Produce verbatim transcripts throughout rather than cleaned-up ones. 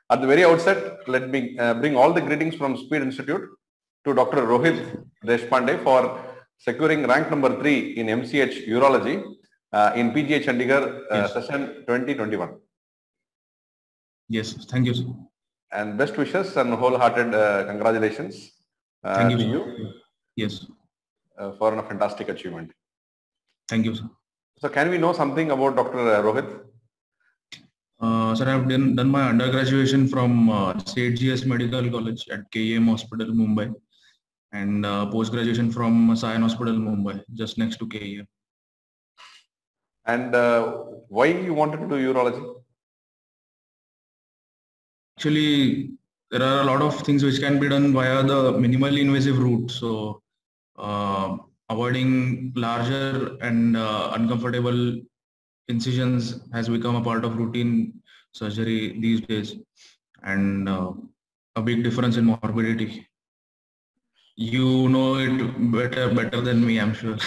At the very outset, let me uh, bring all the greetings from Speed Institute to Doctor Rohit Deshpande for securing rank number three in M C H Urology uh, in P G I Chandigarh uh, yes. session twenty twenty-one. Yes, thank you, sir. And best wishes and wholehearted uh, congratulations uh, thank you, to sir. you. Yes. Uh, for a fantastic achievement. Thank you, sir. So, can we know something about Doctor Rohit? Uh, sir, I have done, done my undergraduation from uh, C H G S Medical College at K E M Hospital, Mumbai, and uh, post-graduation from Sion Hospital, Mumbai, just next to K E M. And uh, why you wanted to do urology? Actually, there are a lot of things which can be done via the minimally invasive route. So, uh, avoiding larger and uh, uncomfortable incisions has become a part of routine surgery these days, and uh, a big difference in morbidity. You know it better better than me, I'm sure.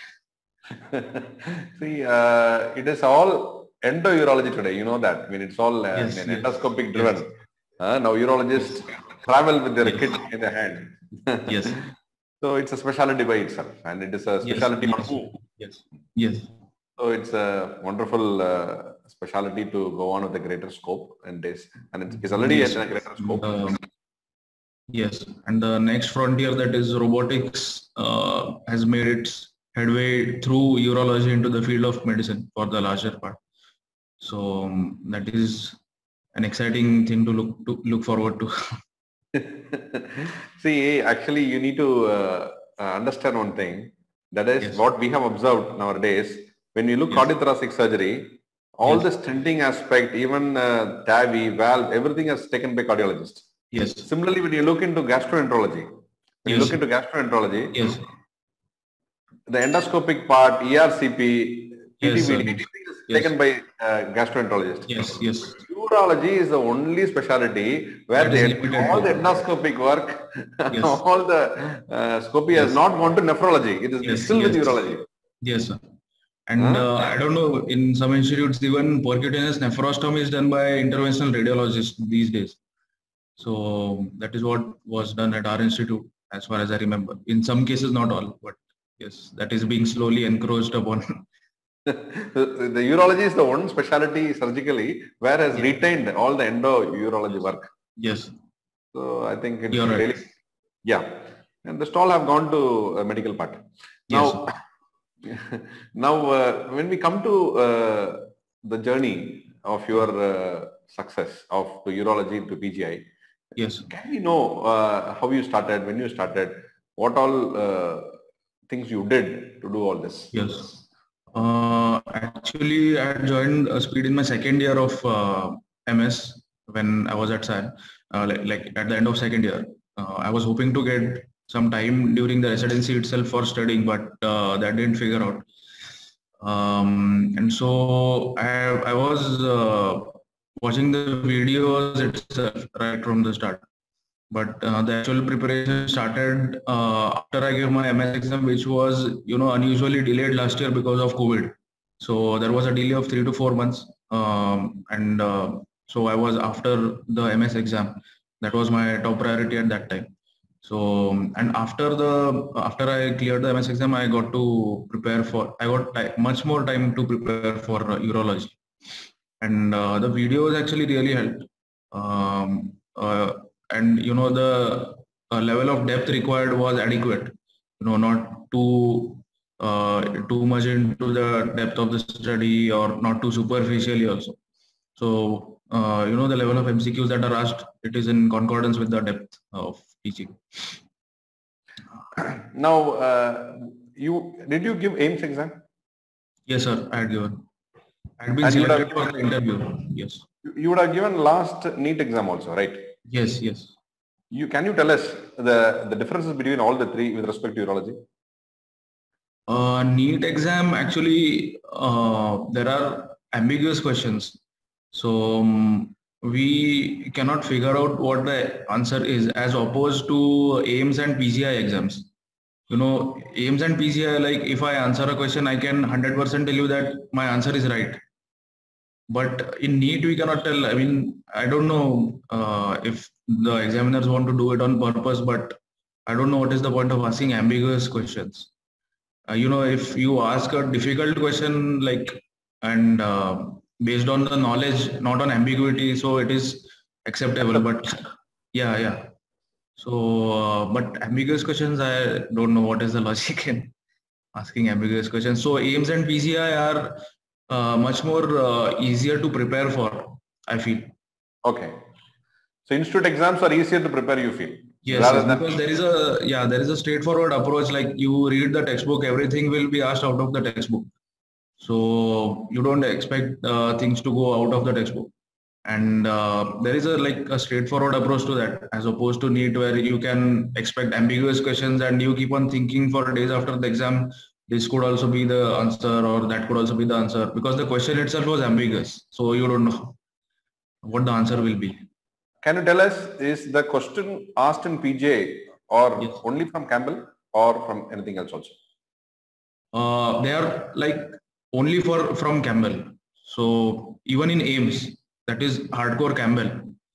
See, uh, it is all endourology today. You know that. I mean, it's all uh, yes, an yes. endoscopic driven. Yes. Uh, now urologists yes. travel with their yes. kit in their hand. yes. So it's a specialty by itself, and it is a specialty yes. on who. Yes. Yes. So it's a wonderful uh, specialty to go on with a greater scope and days, and it's, it's already yes. at a greater scope. Uh, yes, and the next frontier, that is robotics, uh, has made its headway through urology into the field of medicine for the larger part. So um, that is an exciting thing to look to look forward to. See, actually, you need to uh, uh, understand one thing. That is yes. what we have observed nowadays. When you look yes. cardiothoracic surgery, all yes. the stenting aspect, even uh, T A V I, valve, everything is taken by cardiologists. Yes. Similarly, when you look into gastroenterology, when yes. you look into gastroenterology, yes. the endoscopic part, E R C P, P T V D, yes, is yes. taken by uh, gastroenterologists. Yes, yes. Urology is the only specialty where the, all the endoscopic work, yes. all the uh, scopy yes. has not gone to nephrology. It is yes, still yes. with urology. Yes, sir. And huh? uh, I don't know, in some institutes, even percutaneous nephrostomy is done by interventional radiologists these days. So that is what was done at our institute, as far as I remember. In some cases, not all, but yes, that is being slowly encroached upon. the, the urology is the one specialty surgically where has yes. retained all the endo-urology yes. work. Yes. So I think it's You're really, right. yeah. And the stall have gone to a medical part. Now, yes. now uh, when we come to uh, the journey of your uh, success of the urology to P G I, yes. Can we know uh, how you started, when you started, what all uh, things you did to do all this? Yes. Uh, actually, I joined uh, Speed in my second year of uh, M S when I was at S A N, uh, like, like at the end of second year. Uh, I was hoping to get some time during the residency itself for studying, but uh, that didn't figure out. Um, and so I, I was uh, watching the videos itself right from the start. But uh, the actual preparation started uh, after I gave my M S exam, which was, you know, unusually delayed last year because of COVID. So there was a delay of three to four months. Um, and uh, so I was after the M S exam. That was my top priority at that time. So, and after the, after I cleared the M S exam, I got to prepare for, I got time, much more time to prepare for uh, urology. And uh, the videos actually really helped. Um, uh, and you know the uh, level of depth required was adequate, you know, not too uh, too much into the depth of the study or not too superficially also. So uh, you know, the level of M C Qs that are asked, it is in concordance with the depth of teaching. Now, uh, you did you give AIIMS exam? Yes, sir, I had given. I had been and selected for the interview. Yes. You would have given last NEET exam also, right? Yes, yes. You can you tell us the the differences between all the three with respect to urology? Uh, NEET exam, actually, uh, there are ambiguous questions. So um, we cannot figure out what the answer is, as opposed to AIIMS and P G I exams. You know, AIIMS and P G I, like if I answer a question, I can one hundred percent tell you that my answer is right. But in NEET, we cannot tell. I mean, I don't know uh, if the examiners want to do it on purpose, but I don't know what is the point of asking ambiguous questions. Uh, you know, if you ask a difficult question, like, and uh, based on the knowledge, not on ambiguity, so it is acceptable. But yeah, yeah. So, uh, but ambiguous questions, I don't know what is the logic in asking ambiguous questions. So AIIMS and P G I are uh, much more uh, easier to prepare for, I feel. Okay. So institute exams are easier to prepare, you feel? Yes, yes, because there is a, yeah, there is a straightforward approach. Like you read the textbook, everything will be asked out of the textbook. So you don't expect uh, things to go out of the textbook. And uh, there is a like a straightforward approach to that, as opposed to NEET, where you can expect ambiguous questions and you keep on thinking for days after the exam, this could also be the answer or that could also be the answer, because the question itself was ambiguous. So you don't know what the answer will be. Can you tell us, is the question asked in P J I or yes. only from Campbell or from anything else also? Uh, they are like only for from Campbell. So even in AIIMS, that is hardcore Campbell.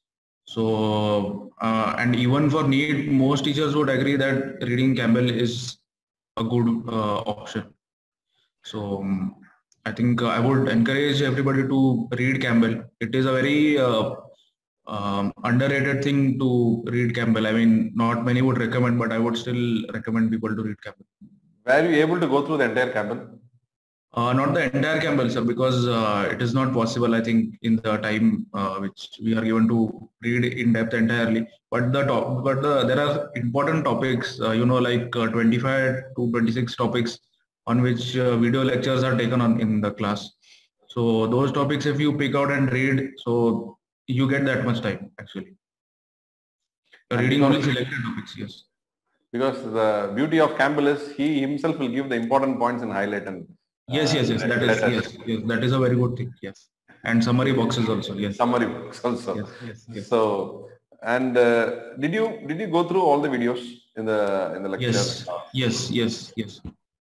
So uh, and even for NEET, most teachers would agree that reading Campbell is a good uh, option. So um, I think uh, I would encourage everybody to read Campbell. It is a very uh, um, underrated thing to read Campbell. I mean, not many would recommend, but I would still recommend people to read Campbell. Were you able to go through the entire Campbell? Uh, not the entire Campbell, sir, because uh, it is not possible, I think, in the time uh, which we are given to read in depth entirely. But the top, but the, there are important topics, uh, you know, like uh, twenty-five to twenty-six topics on which uh, video lectures are taken on in the class. So those topics, if you pick out and read, so you get that much time actually. You're reading only selected topics, yes. Because the beauty of Campbell is he himself will give the important points and highlight and. Yes, yes, yes. That is yes, yes. That is a very good thing. Yes, and summary boxes also. Yes, summary box also. Yes, yes, yes. So, and uh, did you did you go through all the videos in the in the lecture? Yes, yes, yes, yes.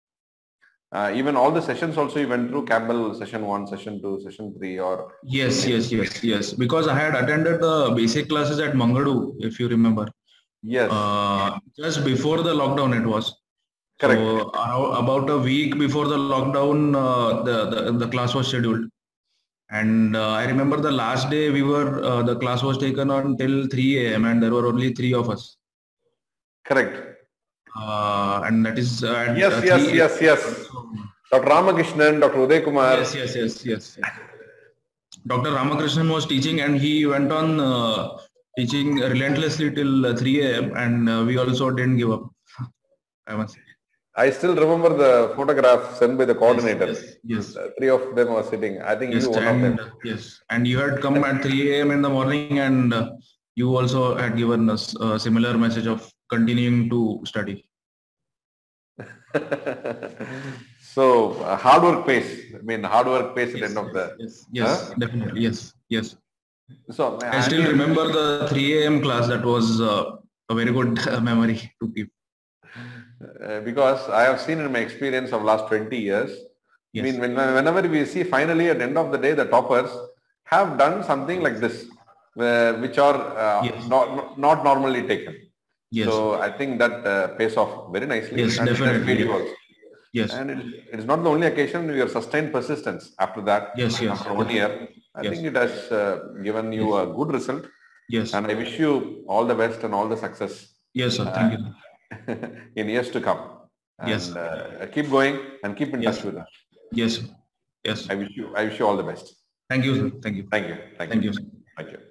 Uh, even all the sessions also you went through Campbell session one, session two, session three, or yes, yes, yes, yes. Because I had attended the basic classes at Mangadu, if you remember. Yes. Uh, just before the lockdown, it was. Correct. So uh, about a week before the lockdown, uh, the, the the class was scheduled, and uh, I remember the last day we were uh, the class was taken on till three A M and there were only three of us. Correct. Uh, and that is uh, at, yes, uh, yes, yes, yes. Doctor Ramakrishnan, Doctor Uday Kumar. Yes, yes, yes, yes. yes. Doctor Ramakrishnan was teaching, and he went on uh, teaching relentlessly till uh, three A M and uh, we also didn't give up. I must say. I still remember the photograph sent by the coordinator. Yes, yes. Uh, three of them were sitting. I think yes, you one and, of them. Yes, and you had come at three A M in the morning, and uh, you also had given us a similar message of continuing to study. So uh, hard work pays. I mean, hard work pays yes, at the end yes, of the. Yes, yes, huh? Definitely. Yes, yes. So I, I still remember the three A M class. That was uh, a very good memory to keep. Uh, because I have seen in my experience of last twenty years, yes. I mean, when, whenever we see finally at the end of the day, the toppers have done something like this, uh, which are uh, yes. not, not normally taken. Yes. So I think that uh, pays off very nicely. Yes, and definitely. Yes. Also. Yes. And it, it is not the only occasion, your sustained persistence after that. Yes, yes. After one year, I yes. think it has uh, given you yes. a good result. Yes. And I wish you all the best and all the success. Yes, sir. Thank uh, you. in years to come. And, yes. Uh, keep going and keep in yes. touch with us. Yes. Yes. I wish you. I wish you all the best. Thank you, sir. Thank you. Thank you. Thank, Thank you. you. Thank you.